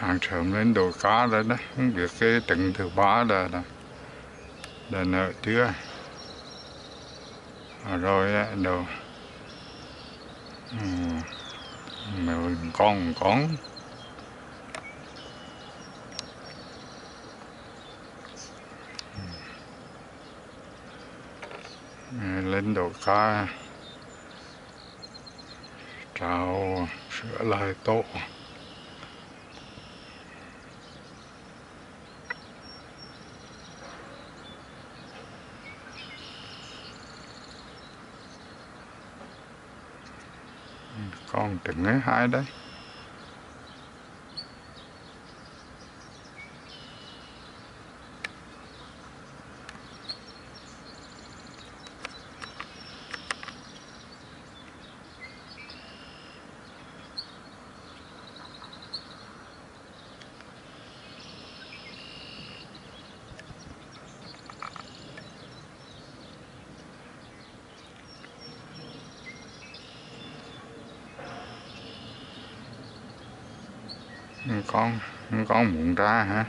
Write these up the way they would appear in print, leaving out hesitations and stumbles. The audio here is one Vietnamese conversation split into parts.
Sáng sớm lên đổ cá rồi đấy, không biết cái trận thứ ba là nợ chưa. Rồi đồ mèo con lên đổ cá trào sữa lại tổ. Con trứng ấy hai đấy. Con muốn ra hả?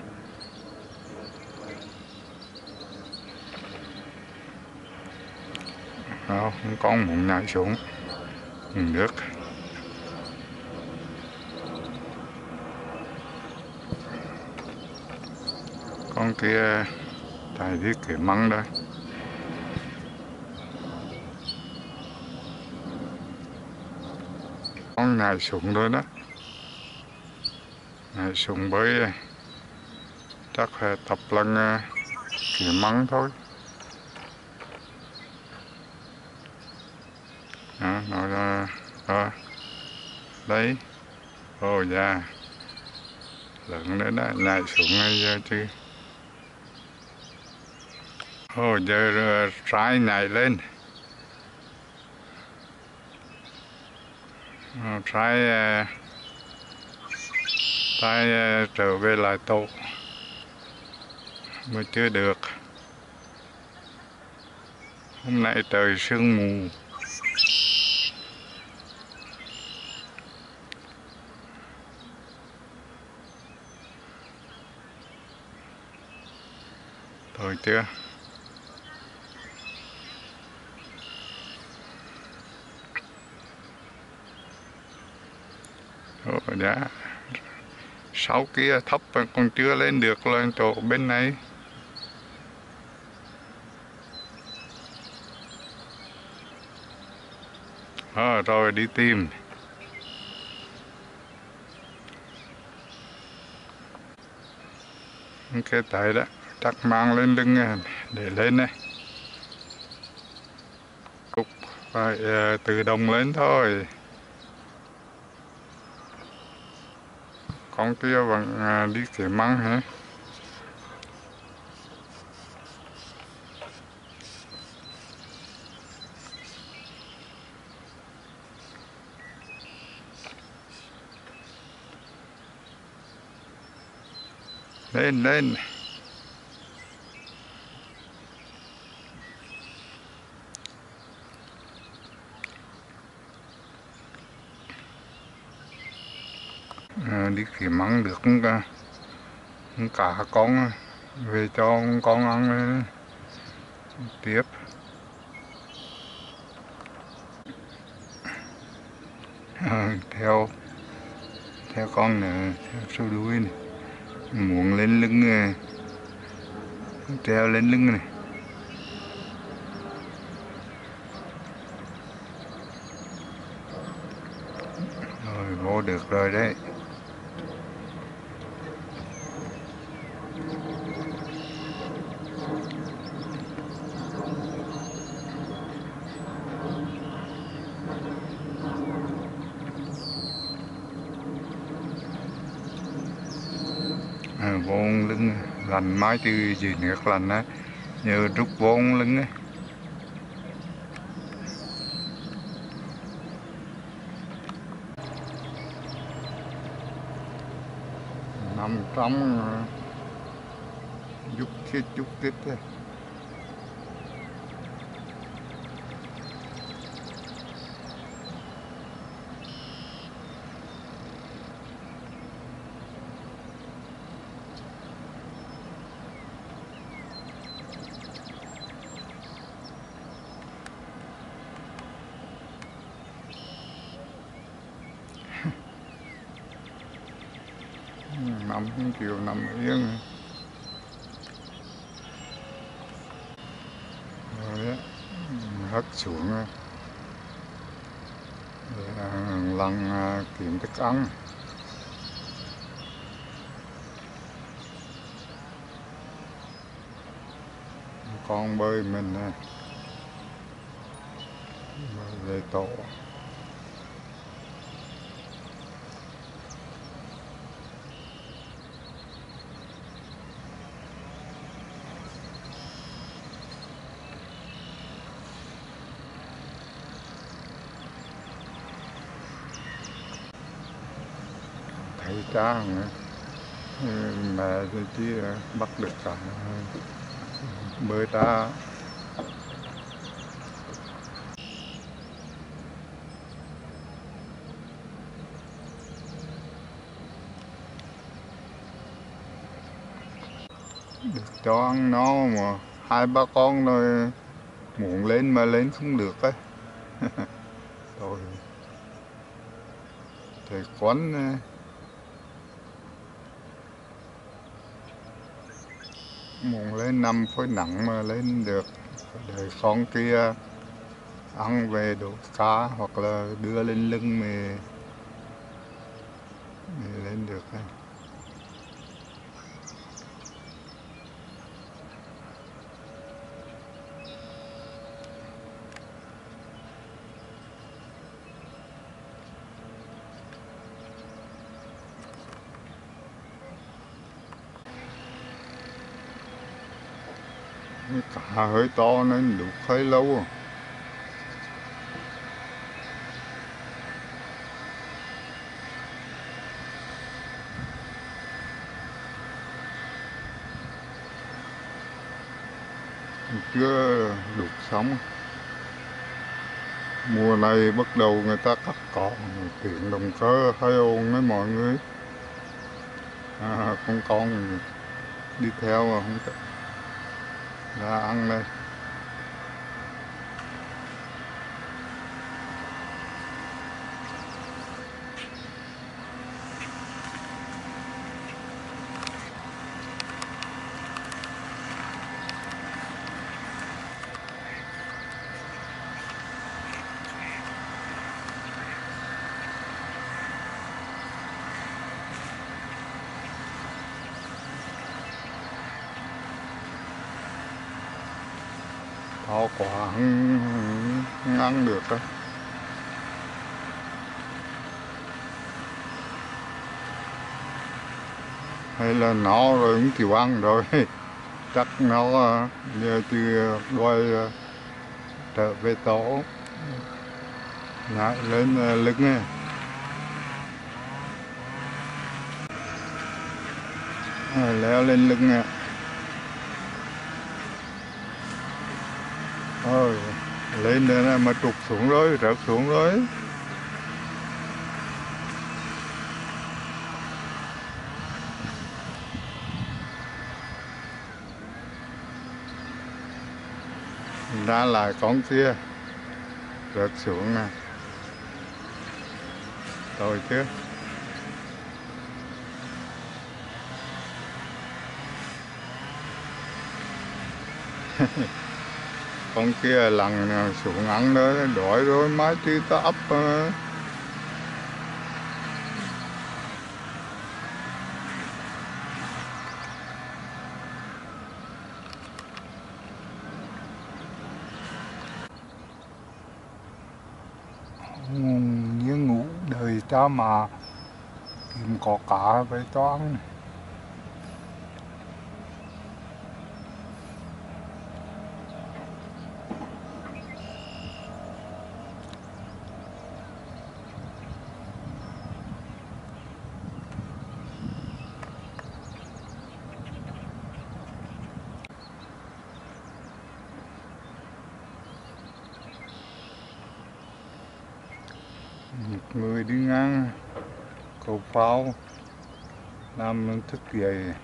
Không, con muốn nhảy xuống nước. Con kia tại đi cái măng đây. Con nhảy xuống rồi đó. Nhảy xuống bơi chắc phải tập lần cái măng thôi. Nó đấy. Ồ da, lớn nữa đó, nhảy xuống ngay giờ chứ. Ồ giờ trái nhảy lên. Trái trở về lại tổ mà chưa được. Hôm nay trời sương mù. Thôi chưa. Ồ dạ. Sau kia thấp còn chưa lên được lên chỗ bên này. Rồi đi tìm. Cái tay đó chắc mang lên lưng để lên này. Cúc phải tự động lên thôi. Con kia vẫn đi cái măng hả? Lên. Đi cái măng được cả con về cho con ăn tiếp. Theo con nữa, theo số đuôi này, muốn lên lưng treo lên lưng này. Rồi vô được rồi đấy. Vô lưng lành mái từ dưới nước lành á, nhờ rút vô lưng ấy. Nằm trong chút tiếp thôi. nằm không chịu nằm yên rồi á, hất xuống lần kiếm thức ăn. Con bơi mình nè, về tổ thấy cha nữa. Mẹ thì chỉ bắt được cả bơi ta. Được cho ăn no mà hai ba con rồi muốn lên mà lên không được ấy. Rồi thầy quấn muốn lên 5 phút nặng mà lên được, để con kia ăn về đổ cá hoặc là đưa lên lưng mì lên được. Cá hơi to nên đục hơi lâu. Chưa đục xong. Mùa này bắt đầu người ta cắt cỏ, tiện động cơ hơi ồn với mọi người. Con đi theo mà không ra ăn đây. To quá không ăn được đó. Hay là nó rồi cũng chịu ăn rồi. Chắc nó giờ chưa đuôi trở về tổ lại lên lưng này. Leo lên lưng nè. Ôi, lên đây mà trục xuống rồi, rớt xuống rồi. Ra lại con kia rớt xuống nè. Rồi chứ. Con kia lằn xuống ăn đó, đói rồi mai tí ta ấp. Như ngủ đời cha mà kiếm có cá với cho ăn. Một người đi ngang cầu phao làm thức dậy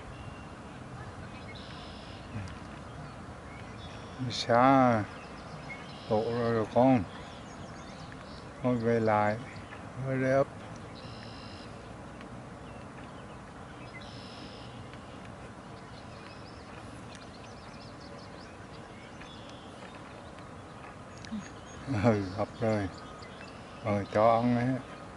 xa tổ rồi con thôi về lại hơi ấp. Ừ, hấp rồi. Rồi cho ăn ấy.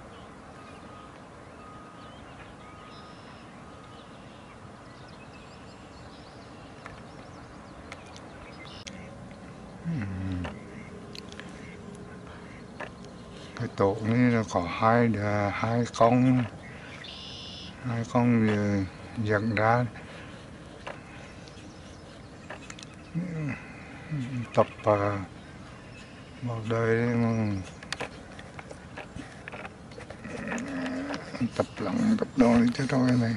Cái tổ này là có hai con dẫn ra tập một đời đấy mà tập lặng tập đôi chứ thôi này.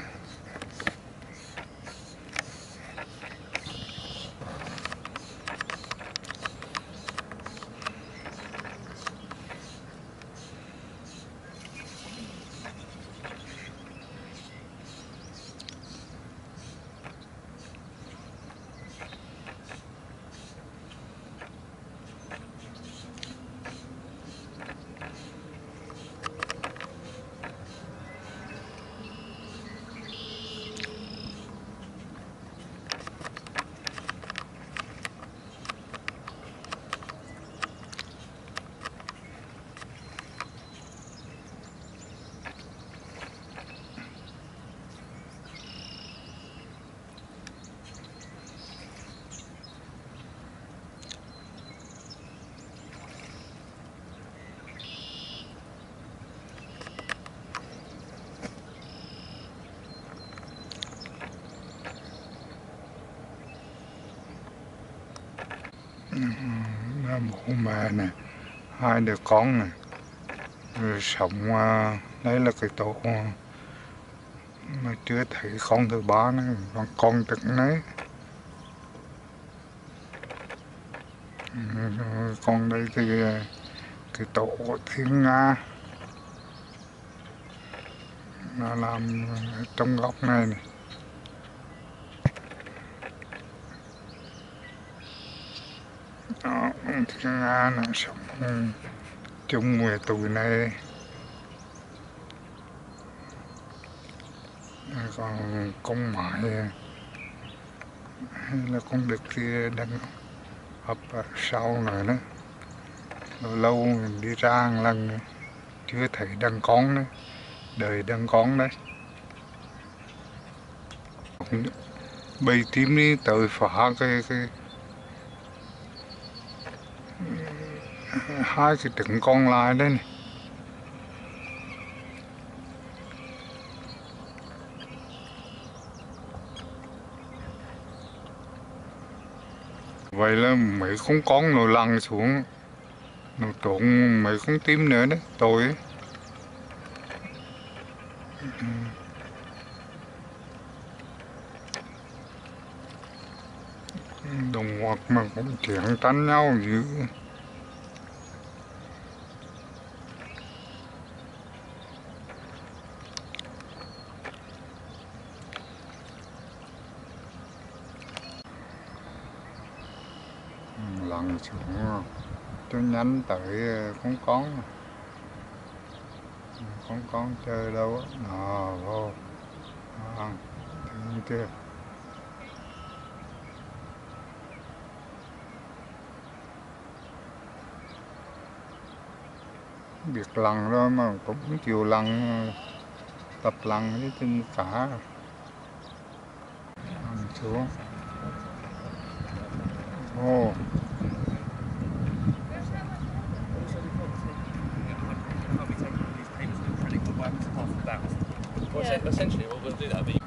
Bố mẹ nè, hai đứa con nè, rồi sống đây là cái tổ mà chưa thấy con thứ ba nữa, con trứng đấy. Con đây thì cái tổ của Thiên Nga nó làm trong góc này này. Đó, Thiên Nga nó sống chung với tụi này. Còn con mại hay là con đực kia đang hấp ở sau này nữa. Lâu lâu mình đi ra một lần chưa thấy đàn con đấy, đợi đàn con đấy. Bầy tím đi tới phá cái hai cái trứng còn lại đây này. Vậy là mấy con nó lăn xuống, nó trộn mấy con tím nữa đấy, tội ấy. Đồng hoạt mà cũng chuyện tranh nhau dữ. Lăn xuống cho nhanh tới con chơi đâu á. Vô ăn thấy chưa. Biết lăn rồi mà cũng chịu lăn, tập lăn với chân cả. Ăn xuống. Ô. Essentially, what we'll do that.